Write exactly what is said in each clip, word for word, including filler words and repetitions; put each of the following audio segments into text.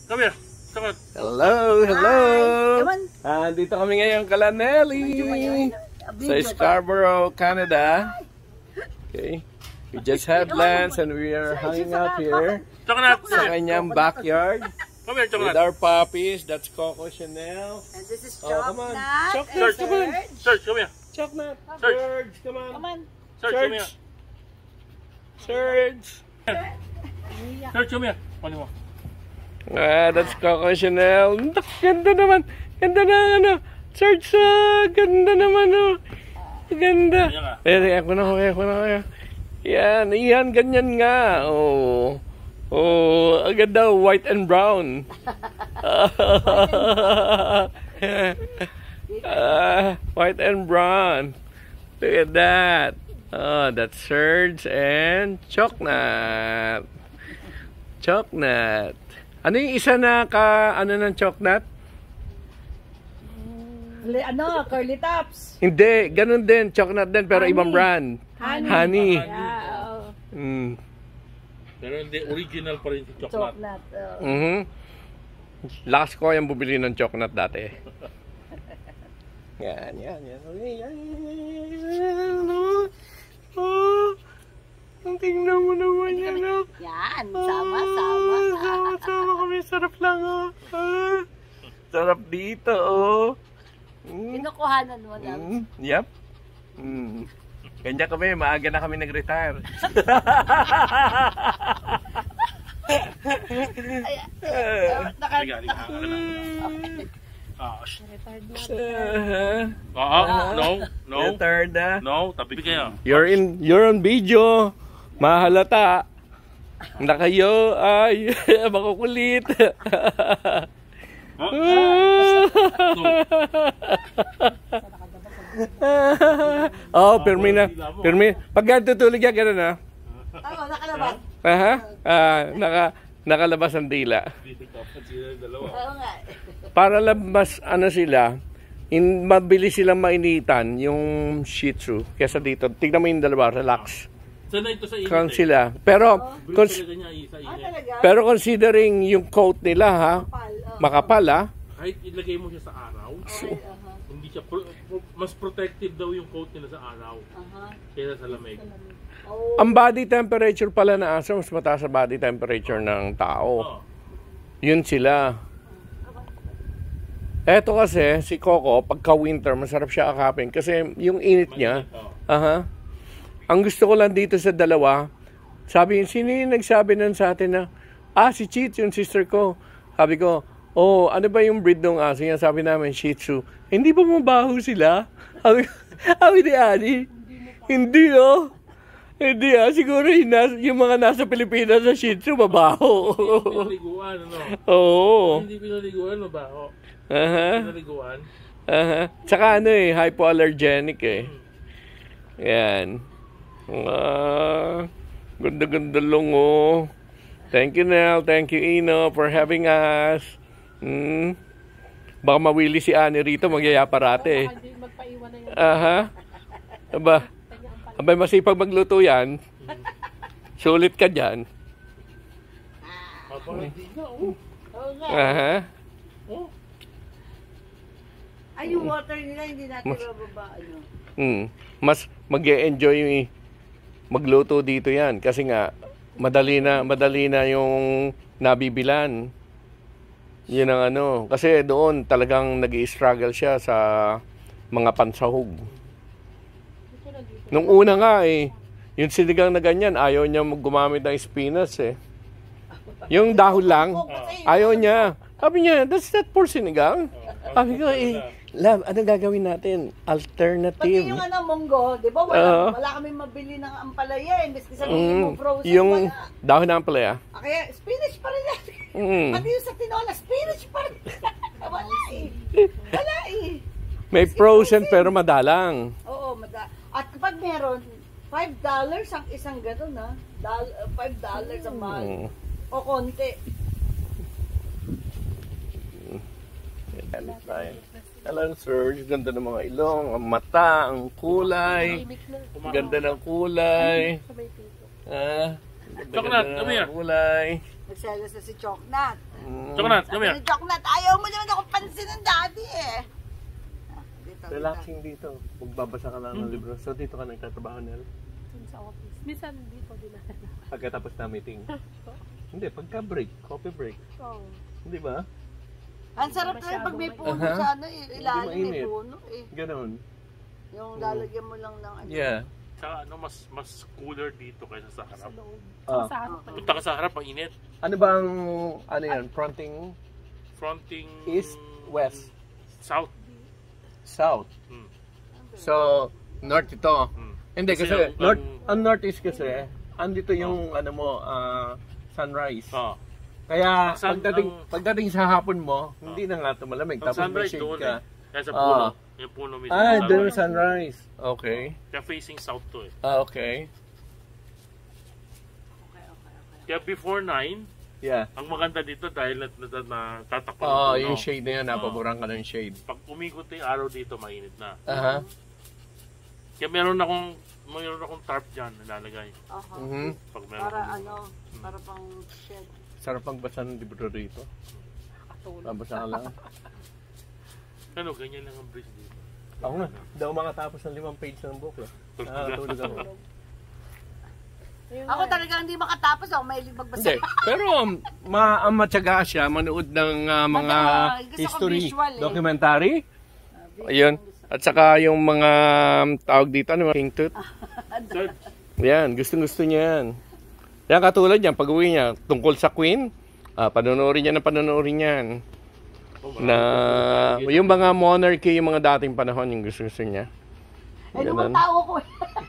Come here. Chocolate. Hello, hello. Ah, dito kami ngayon kala Nelly sa Scarborough, Canada. Okay. We just had lunch and we are hanging out here sa kanyang backyard with our puppies. That's Coco Chanel. And this is Oh, come on. Chocolate. Chocolate, come on. Serge, come here. Chocolate. Serge. Serge, come on. Come on. Serge, come here. Serge. Serge, come here. Kunin mo. Ah, that's Coco Chanel. Ganda naman. Ganda na ano. Serge, ah, ganda naman oh. Ganda. Eh, ako na, ako na, ako na. Yan, yan, ganyan nga. Oh, oh, ang ganda, white and brown. uh, white and brown. Look at that. Oh, that's Serge and Chocolate. Chocolate. Ano yung isa na ka, ano ng Chocolate? Ano, curly tops. Hindi, ganun din, Chocolate din, pero Honey. ibang brand. Honey. Honey. Yeah, oh. Mm. Pero hindi, original pa rin si Chocolate. Chocolate. Oh. Mm-hmm. Lakas ko yung bubili ng Chocolate dati. Yan, yan, yan. Yan, yan. Oh, ang tingnan mo naman yan, oh. Yan, sama, sama. Sama, sama kami. Sarap lang, oh. Ah, sarap dito, oh. Mm. Kinukuhanan mo lang. Mm. Yep. Mm. Ganyan kami, maaga na kami nag-retire. No, no. Retired na. No, tapi kayo. You're in, you're on video. Mahalata. Na kayo ay makukulit. Oh, permi na. Permi. Pag tutulog yan, gano'n na. Oo, nakalabas. Aha. Ah, naka, nakalabas ang dila. Oo nga. Para labas, ano sila, in, mabilis silang mainitan yung Shih Tzu. Kesa dito, tignan mo yung dalawa, relax. Sana ito sa init. Kang sila. Pero, cons Ah, talaga? pero considering yung coat nila, ha, Makapal, oh. makapal, ha, Kahit ilagay mo siya sa araw, Okay, aha. hindi siya pro- pro- mas protective daw yung coat nila sa araw Aha. kaysa sa lamig. Oh. ang body temperature pala na aso, mas mataas sa body temperature ng tao. Oh. Yun sila. Eto kasi, si Coco, pagka winter, masarap siya akapin. Kasi yung init niya, aha. Ang gusto ko lang dito sa dalawa, sabi, sino yung nagsabi nun sa atin na, ah, si Cheats, yung sister ko. Sabi ko, oh, ano ba yung breed ng aso niya? Sabi namin, Shih Tzu. Hindi ba mabaho sila? Sabi, sabi ni Annie, hindi oh. Hindi ah, siguro yung, nas, yung mga nasa Pilipinas sa Shih Tzu, mabaho. Hindi pinaliguan, ano? Oo. Hindi pinaliguan, mabaho. Aha. Pinaliguan. Aha. Tsaka ano eh, hypoallergenic eh. Yan. Ah, ganda-ganda lang oh. Thank you, Nel. Thank you, Ino, for having us. Hmm. Baka mawili si Annie rito, magyaya parate. Aha. Aba, abay masipag magluto yan. Sulit ka dyan. Aha. Ay, yung water nila, hindi natin bababa, ano. Hmm. Mas mag-e-enjoy magluto dito yan. Kasi nga, madali na, madali na yung nabibilan. Yun ang ano. Kasi doon talagang nag-i-struggle siya sa mga pansahog. Nung una nga eh, yung sinigang na ganyan, ayaw niya gumamit ng spinach eh. Yung dahon lang, ayaw niya. Sabi niya, that's not for sinigang. Sabi ko eh, love, ano gagawin natin? Alternative. Pati yung ano, munggo, di ba? Wala, Uh, wala kami mabili ng ampalaya. Imbes kasi sabihin Mm, mo frozen, yung wala. dahon ng ampalaya. Ah, kaya spinach pa rin yan. Mm. Pati yung sa tinola, spinach pa rin. Wala eh. Wala eh. May frozen pero madalang. Oo, mada. At kapag meron, five dollars ang isang gano'n, ha? five dollars ang mahal. Mm. O konti. Hello, sir. Ganda ng mga ilong, ang mata, ang kulay. Ganda ng kulay. Ah, Chocolate, come here. kulay. Nagselos na si Choknat. Mm. Chocolate, come here. Chocolate, ayaw mo naman ako pansin ng daddy eh. Ah, dito, Relaxing dito. Magbabasa ka lang ng libro. So dito ka nagtatrabaho, Nel? Sa office. Minsan dito din na. Pagkatapos na meeting. Hindi, pagka break, coffee break. Oo. Hindi ba? Ang sarap na pag may puno Aha. sa ano, eh, ilalim may mainit. puno eh. Ganon. Yung lalagyan mo lang ng ano. Yeah. Tsaka ano, mas mas cooler dito kaysa sa Sa harap. loob. Ah. Sa harap pa yun. Punta ka sa harap, ang init. Ano bang, ano yan, fronting Fronting... east, west, South. south. Hmm. So, north ito. Hmm. Hindi Kasi kasi, ang- north, ang- ang northeast kasi, andito yung, ano mo, ah, sunrise. Ah. Kaya, Sun- pagdating, ang- pagdating sa hapon mo, hindi na nga ito malamig. Ang Tapos may sunrise shade doon ka. eh. Kaya sa puno. Ah. Yung puno mismo. Ah, Sunrise. doon yung sunrise. Okay. Kaya facing south to eh. Ah, okay. Kaya before nine, Yeah. ang maganda dito dahil nat nat natatakpan Oh, ng puno. yung shade na yan, napaborang ka ng shade. Pag umikot yung araw dito, mainit na. Aha. Kaya meron akong mayroon akong tarp dyan nalalagay. Aha. Mhm. Pag meron Para akong- ano, para pang shed. Sarap magbasa ng libro rito. Katulog. Babasa ka lang. Ano, ganyan lang ang bridge dito. Ako nga, daw makatapos ng limang page ng book. Eh. Ah, tulog ako. Ayun Ako nga. talaga hindi makatapos ako, may magbasa. Hindi, pero um, ma ang matyaga siya manood ng uh, mga Madami, gusto ko history, visual, eh. documentary. Ayun. At saka yung mga um, tawag dito, ano, King Tut. Sir, Yan, gustong-gusto niya yan. Yan, katulad yan, pag uwi niya, tungkol sa Queen, ah, panonoorin niya na panonoorin yan. oh, Na, yung mga monarchy, yung mga dating panahon, yung gusto-gusto niya. Eh, Ganun. naman tao ko eh.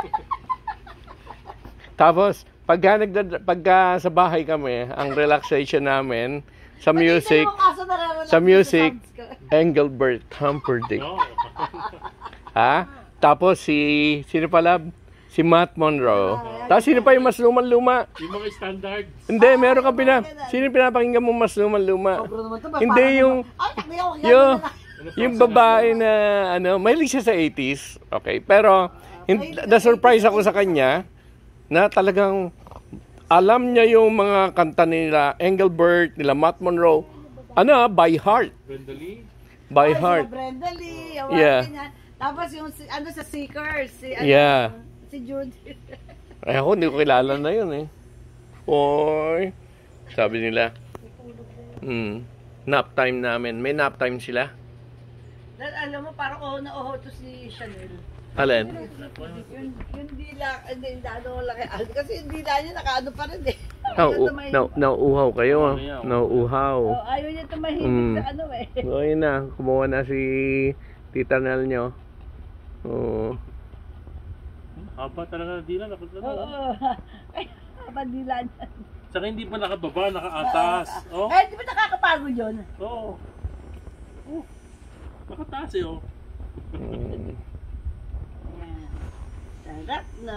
Tapos, pagka, nagdad, pagka sa bahay kami, ang relaxation namin, sa music, sa music, Engelbert Humperdinck. no. Ha? Tapos si, sino pala? Si Matt Monroe. Tapos sino pa yung mas lumang-luma? Yung mga standard. Hindi, meron kang pina... Sino yung pinapakinggan mo mas lumang-luma? Hindi yung... Yung, Yung, yung babae na, ano, mahilig siya sa eighties. Okay, pero, hin- na-surprise ako sa kanya, na talagang, alam niya yung mga kanta nila, Engelbert, nila Matt Monroe, ano, ah, by heart. Brenda Lee. By heart. Brenda Lee, yung Yeah. yeah. Tapos yung, si- ano sa Seekers, si, ano, Yeah. si Judith. Ay, ako, hindi ko kilala na yun eh. Oy. Sabi nila. Hmm. Nap time namin. May nap time sila. Dahil alam mo, parang oh na oh to si Chanel. Alin? Yun, yun dila, hindi, ano lang kay Aldi. Kasi yung dila niya nakaano pa rin eh. Na, na, nauuhaw kayo. ah. Nauuhaw. Oh, ayaw niya tumahimik Mm. sa ano eh. So, yun na. Kumuha na si Tita Nel nyo. Oo. Haba talaga na dila. Nakot na. Oo. Ay, habang dila niya. Saka hindi pa nakababa, nakaatas. Oh. Eh, di ba nakakapagod yun? Oo. Oh. Nakataas eh oh. Mm. Ayan. Sarap na.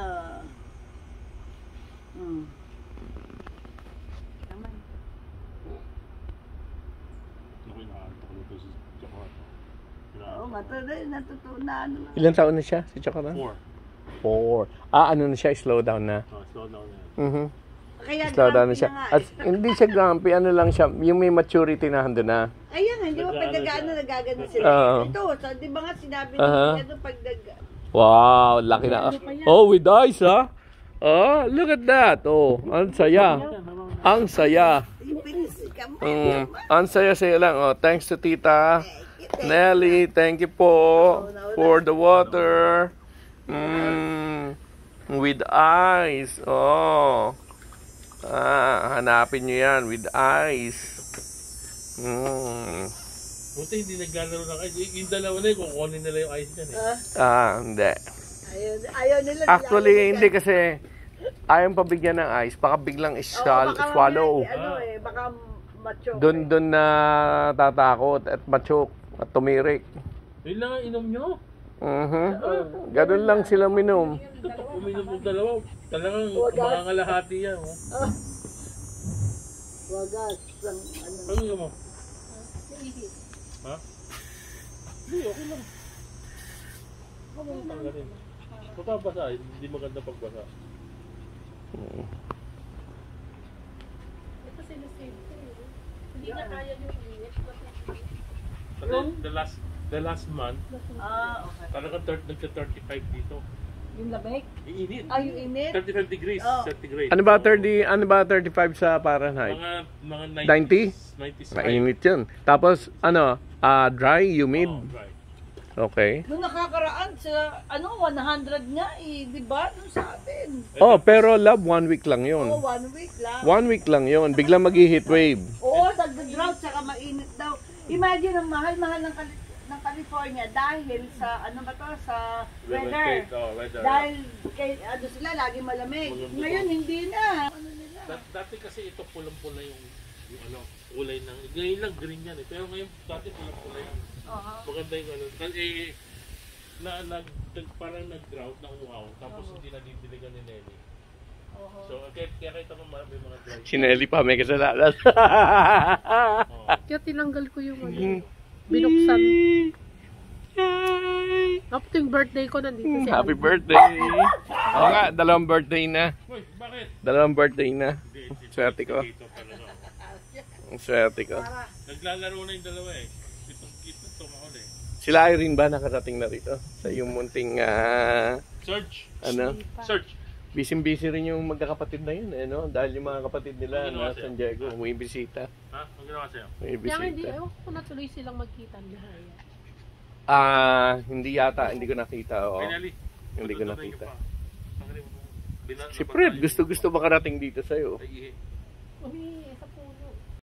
Hmm. Naman. Naku, inaantok ko ito si Chocolate. Oo, matuloy, natutunan. Ano. Ilan taon na siya? Si Chocolate? Four. Four. Ah, ano na siya? Slow down na. Oh, slow down na. Mhm. Kaya Slow down na grumpy siya. nga At eh. hindi siya grumpy. Ano lang siya. Yung may maturity na hando na. Ayan, hindi ba pag Nag-ano nag-ano, siya? nagagano sila. Oo. Ito, so, di ba nga sinabi Aha. niya, ano, pag nag... Wow, laki na. Oh, with eyes, ha? Oh, look at that. Oh, ang saya. Ang saya. Yung pinisika mo. Mm, ang saya-saya lang. Oh, thanks to Tita Nelly. Thank you po for the water. Mm, with eyes. Oh. Ah, hanapin nyo yan. With eyes. Mm. Buti hindi naglalaro ng ice. Yung dalawa na yun, kukunin nila yung ice dyan eh. Ah, hindi. Ayaw, ayaw nila. Actually, ayaw hindi nila. kasi ayaw pabigyan ng ice. Baka biglang Oo, isal, baka swallow. mamaya, Ano eh, baka macho. Doon doon na tatakot at machok at tumirik. Yun lang ang inom nyo. Mhm. Ganun lang sila minom. Uminom ng dalawa. Talagang Wagas. makangalahati yan. Oh. Ah. Wagas. Lang, ano. Ano yun mo? Ha? Hindi, okay lang. Ano yung tanggalin? Mapabasa, hindi maganda pagbasa. Ito sila save ko eh. Hindi Hindi niya kaya yung init. Kasi the last the last month, Ah, okay. talagang nagka-thirty-five dito. Yung lamig? Iinit. Ah, yung init? thirty-five degrees, Oh. centigrade. Ano ba thirty, ano ba thirty-five sa Fahrenheit? Mga mga ninety? nineties. Mainit 'yun. Tapos ano, ah dry, humid. Oh, right. Okay. Nung nakakaraan sa, ano, one hundred nga eh, di ba? Nung sa atin. Oh, pero love, one week lang 'yun. Oo, one week lang. One week lang 'yun. Biglang mag-heat wave. Oo, nag-drought, saka mainit daw. Imagine ang mahal-mahal ng, Cali- ng California dahil sa, ano ba to, sa weather. Oh, weather. Dahil, kay, ano sila, lagi malamig. Malamig. Ngayon, hindi na. Ano nila? Dat- dati kasi ito pulang-pula yung, yung ano, kulay ng, ngayon lang green yan eh. Pero ngayon, dati pulang-pula yan. Oo. Maganda yung ano. Kasi eh, na, nag, nag, parang nag-drought na uhaw. Tapos hindi na didiligan ni Nelly. Oo. So, kaya, kaya kahit ako may mga dry. Si Nelly pa may kasalanan. Oh. Kaya tinanggal ko yung ano. Binuksan. Tapos yung birthday ko nandito si Happy Alvin. birthday. Oo nga, dalawang birthday na. Uy, bakit? Dalawang birthday na. Hindi, hindi, Swerte ko. dito talaga. Ang swerte ko. Naglalaro na yung dalawa eh. Ito, ito, tumakol eh. Sila Irene ba nakarating na rito? Sa yung munting, ah, Search! ano? Search! Busy-busy rin yung magkakapatid na yun, eh, no? Dahil yung mga kapatid nila Ano ginawa na sa'yo? San Diego, may bisita. Ha? Ang ginawa sa'yo? May Kaya nga hindi, bisita. ewan ko na tuloy silang magkita ni Haya. Ah, hindi yata, hindi ko nakita, oo. Finally. Hindi ko Patutunan nakita. pa. Ang galing mo. Bina- Si Fred, gusto-gusto makarating dito sa'yo. Ay, ihi. Umi,